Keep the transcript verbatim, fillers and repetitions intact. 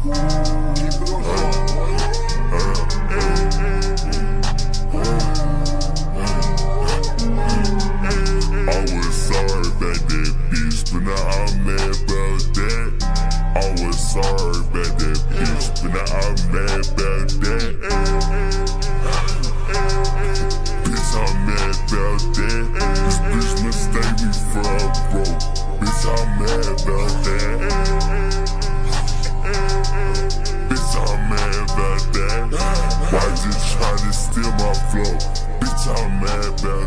Sorry about that bitch, but now I'm mad about that. Bitch, I'm mad about that. This bitch mistake me for a broke. Bitch, I'm mad about that. Bitch, I'm mad about that. Why you tryna steal my flow? Bitch, I'm mad about